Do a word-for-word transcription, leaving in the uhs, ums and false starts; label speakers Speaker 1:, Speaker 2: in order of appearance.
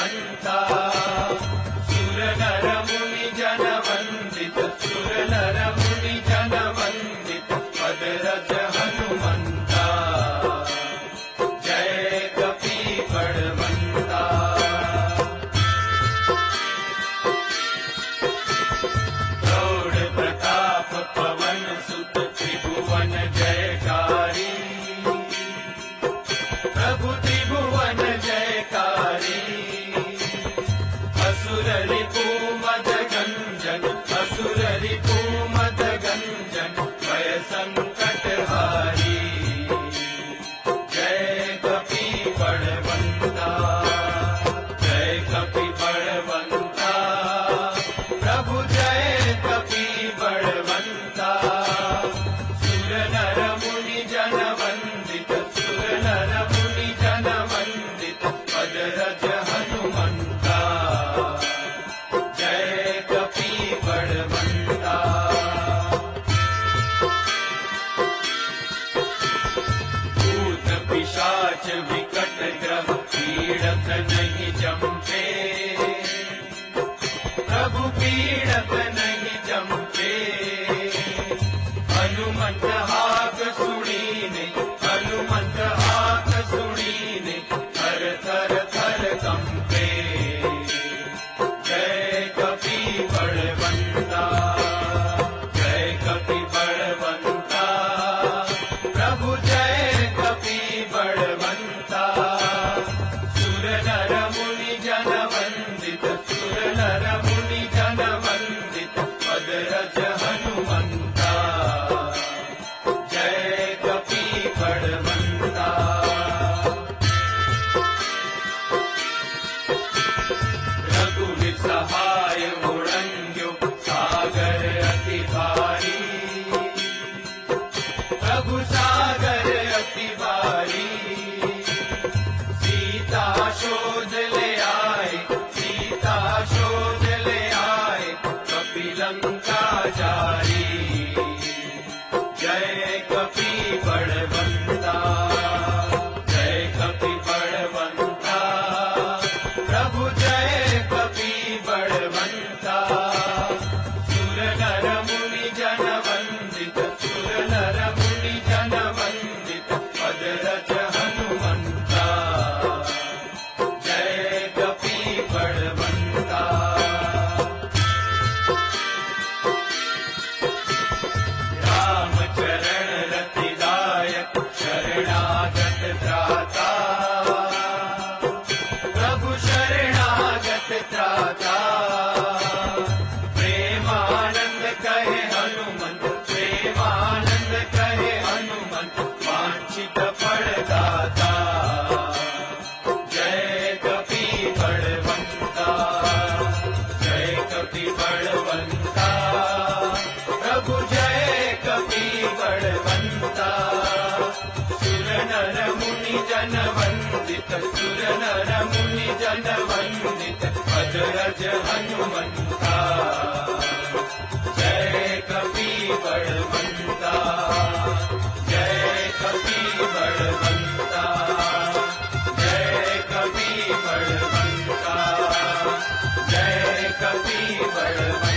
Speaker 1: बलवंता, सुर नर मुनि जन वंदित, सुर नर मुनि जन वंदित, पदरज हनुमंता, जय कपि बलवंता। प्रौढ़ प्रताप पवन सुत त्रिभुवन जयकारी, प्रभु त्रिभुवन जयकारी। असुर रिपु मद गंजन, असुर रिपु मद गंजन, भय संकट हारी, जय कपि बलवंता, जय कपि बलवंता, प्रभु जय कपि बलवंता। सुर नर मुनि जन वंदित, सुर नर मुनि जन वंदित, पदरज हनुमंता, जय कपि बलवंता। भूत पिशाच विकट ग्रह पीड़त नहीं जमते, प्रभु पीड़त नहीं जमते। हनुमंत हाक सुनीने, हनुमंत हाक सुनीने, थर थर थर कंपे, जय कपि बलवंता, जय कपि बलवंता, प्रभु जय कपि बलवंता। सुर नर मुनि जन वंदित, सुर नर मुनि जन वंदित, पदरज हनुमंता, जय कपि बलवंता। रघुवीर सहाय उड़ंग्यो सागर अति भारी, प्रभु सागर अति भारी। सीता शोध ले आए, सीता शोध ले आए, कपि लंका जारी, जय कपि बलवंता, जय कपि बलवंता, प्रभु जय कपि बलवंता। सुर नर मुनि जन वंदित, सुर नर मुनि जन वंदित, पदरज हनुमंता, जय कपि बलवंता। राम चरण रतिदायक, शरणागत त्राता, प्रभु शरणागत त्राता। प्रेमानंद कहे हनुमंत, प्रेमानंद कहे हनुमंत, वांछित फल दाता, जय कपि बलवंता, जय कपि बलवंता, प्रभु जय कपि बलवंता। सुर नर मुनि जन वंदित, सुर नर मुनि जन वंदित, पदरज हनुमंता, जय कपि बलवंता, जय कपि बलवंता, जय कपि बलवंता, जय कपि बलवंता।